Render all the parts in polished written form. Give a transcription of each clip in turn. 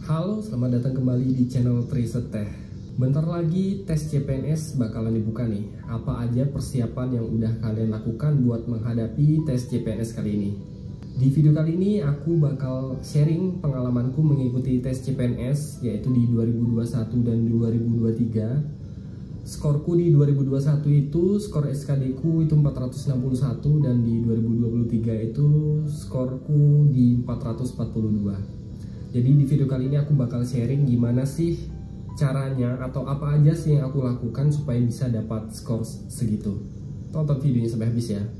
Halo, selamat datang kembali di channel Triset Teh. Bentar lagi tes CPNS bakalan dibuka nih. Apa aja persiapan yang udah kalian lakukan buat menghadapi tes CPNS kali ini? Di video kali ini aku bakal sharing pengalamanku mengikuti tes CPNS, yaitu di 2021 dan 2023. Skorku di 2021 itu, skor SKD ku itu 461, dan di 2023 itu skorku di 442. Jadi di video kali ini aku bakal sharing gimana sih caranya atau apa aja sih yang aku lakukan supaya bisa dapat skor segitu. Tonton videonya sampai habis ya.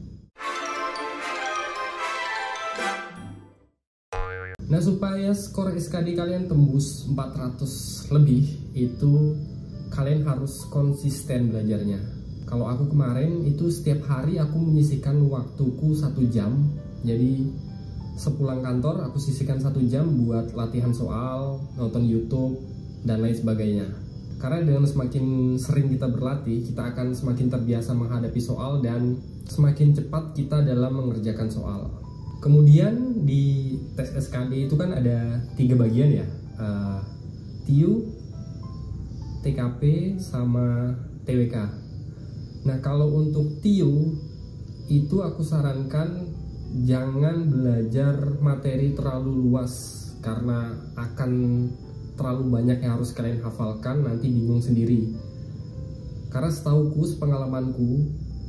Nah, supaya skor SKD kalian tembus 400 lebih, itu kalian harus konsisten belajarnya. Kalau aku kemarin itu setiap hari aku menyisihkan waktuku 1 jam. Jadi sepulang kantor aku sisihkan 1 jam buat latihan soal, nonton YouTube, dan lain sebagainya. Karena dengan semakin sering kita berlatih, kita akan semakin terbiasa menghadapi soal dan semakin cepat kita dalam mengerjakan soal. Kemudian di tes SKD itu kan ada 3 bagian ya, TIU, TKP, sama TWK. Nah, kalau untuk TIU itu aku sarankan jangan belajar materi terlalu luas, karena akan terlalu banyak yang harus kalian hafalkan, nanti bingung sendiri. Karena setauku, sepengalamanku,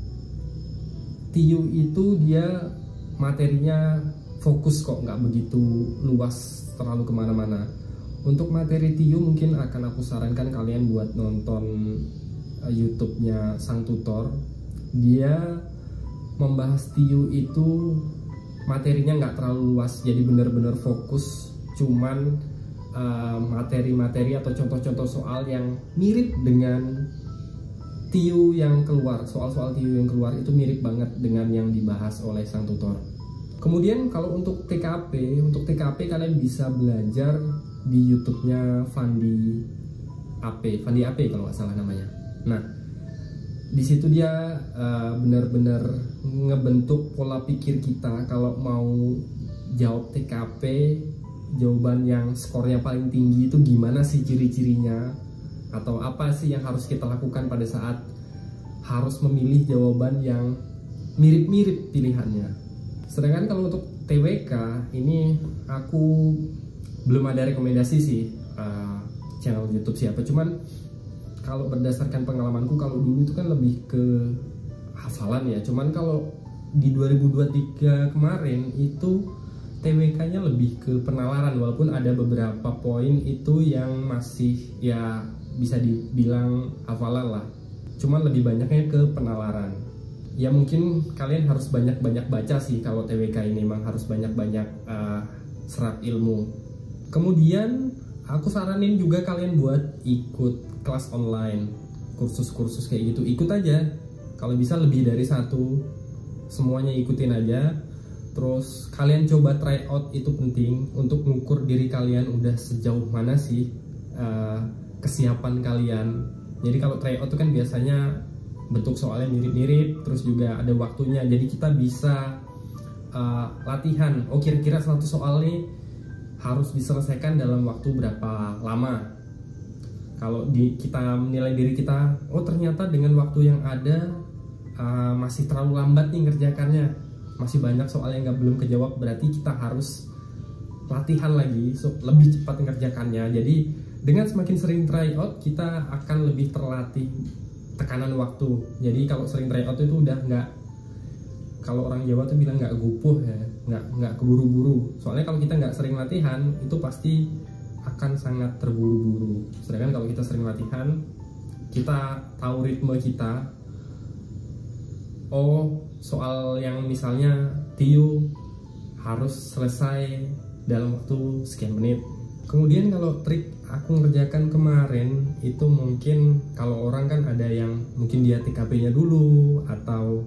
TIU itu dia materinya fokus kok, nggak begitu luas terlalu kemana-mana. Untuk materi TIU mungkin akan aku sarankan kalian buat nonton YouTube-nya Sang Tutor. Dia membahas TIU itu materinya nggak terlalu luas, jadi bener-bener fokus, cuman materi-materi atau contoh-contoh soal yang mirip dengan TIU yang keluar. Soal-soal TIU yang keluar itu mirip banget dengan yang dibahas oleh Sang Tutor. Kemudian kalau untuk TKP kalian bisa belajar di YouTube-nya Fandi AP kalau nggak salah namanya. Nah, di situ dia benar-benar ngebentuk pola pikir kita kalau mau jawab TKP, jawaban yang skornya paling tinggi itu gimana sih ciri-cirinya, atau apa sih yang harus kita lakukan pada saat harus memilih jawaban yang mirip-mirip pilihannya. Sedangkan kalau untuk TWK ini aku belum ada rekomendasi sih channel YouTube siapa, cuman kalau berdasarkan pengalamanku, kalau dulu itu kan lebih ke hafalan ya. Cuman kalau di 2023 kemarin itu TWK-nya lebih ke penalaran, walaupun ada beberapa poin itu yang masih ya bisa dibilang hafalan lah. Cuman lebih banyaknya ke penalaran. Ya mungkin kalian harus banyak-banyak baca sih kalau TWK ini, memang harus banyak-banyak serap ilmu. Kemudian aku saranin juga kalian buat ikut kelas online, kursus-kursus kayak gitu, ikut aja. Kalau bisa lebih dari 1, semuanya ikutin aja. Terus kalian coba try out, itu penting untuk mengukur diri kalian udah sejauh mana sih kesiapan kalian. Jadi kalau try out itu kan biasanya bentuk soalnya mirip-mirip, terus juga ada waktunya, jadi kita bisa latihan, oh kira-kira 1 soal nih harus diselesaikan dalam waktu berapa lama. Kalau kita menilai diri kita, oh ternyata dengan waktu yang ada masih terlalu lambat nih ngerjakannya, masih banyak soal yang belum kejawab, berarti kita harus latihan lagi lebih cepat ngerjakannya. Jadi dengan semakin sering try out, kita akan lebih terlatih tekanan waktu. Jadi kalau sering try out itu udah nggak, kalau orang Jawa tuh bilang nggak gupuh ya, nggak keburu-buru. Soalnya kalau kita nggak sering latihan, itu pasti akan sangat terburu-buru. Sedangkan kalau kita sering latihan, kita tahu ritme kita. Oh, soal yang misalnya TIU harus selesai dalam waktu sekian menit. Kemudian kalau trik aku ngerjakan kemarin itu, mungkin kalau orang kan ada yang mungkin dia TKP-nya dulu atau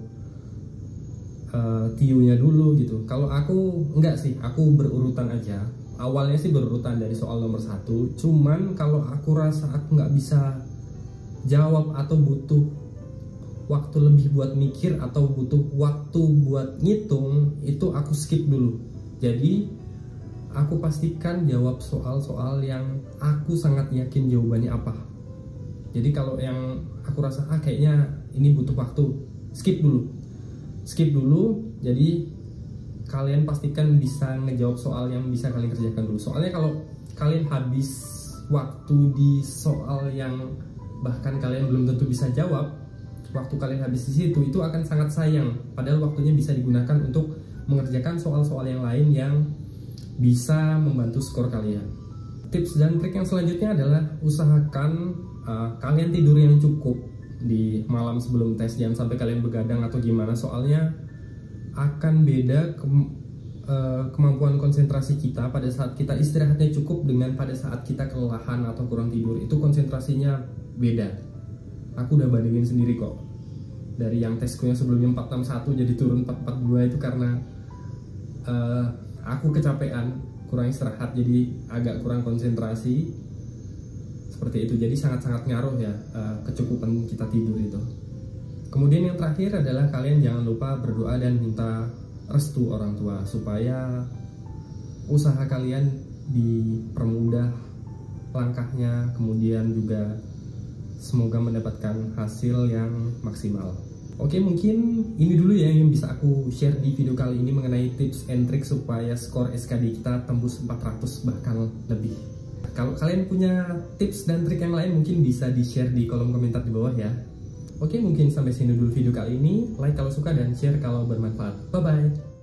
TIU-nya dulu gitu. Kalau aku enggak sih, aku berurutan aja. Awalnya sih berurutan dari soal nomor 1, cuman kalau aku rasa aku nggak bisa jawab atau butuh waktu lebih buat mikir atau butuh waktu buat ngitung, itu aku skip dulu. Jadi aku pastikan jawab soal-soal yang aku sangat yakin jawabannya apa. Jadi kalau yang aku rasa kayaknya ini butuh waktu, skip dulu. Jadi kalian pastikan bisa ngejawab soal yang bisa kalian kerjakan dulu. Soalnya kalau kalian habis waktu di soal yang bahkan kalian belum tentu bisa jawab, waktu kalian habis di situ itu akan sangat sayang. Padahal waktunya bisa digunakan untuk mengerjakan soal-soal yang lain yang bisa membantu skor kalian. Tips dan trik yang selanjutnya adalah usahakan kalian tidur yang cukup di malam sebelum tes. Jangan sampai kalian begadang atau gimana, soalnya akan beda kemampuan konsentrasi kita pada saat kita istirahatnya cukup dengan pada saat kita kelelahan atau kurang tidur. Itu konsentrasinya beda. Aku udah bandingin sendiri kok. Dari yang tesku yang sebelumnya 461 jadi turun 442 itu karena aku kecapean, kurang istirahat, jadi agak kurang konsentrasi. Seperti itu, jadi sangat-sangat ngaruh ya kecukupan kita tidur itu. Kemudian yang terakhir adalah kalian jangan lupa berdoa dan minta restu orang tua supaya usaha kalian dipermudah langkahnya, kemudian juga semoga mendapatkan hasil yang maksimal. Oke, mungkin ini dulu ya yang bisa aku share di video kali ini mengenai tips and trick supaya skor SKD kita tembus 400 bahkan lebih. Kalau kalian punya tips dan trik yang lain mungkin bisa di-share di kolom komentar di bawah ya. Oke, mungkin sampai sini dulu video kali ini. Like kalau suka dan share kalau bermanfaat. Bye-bye.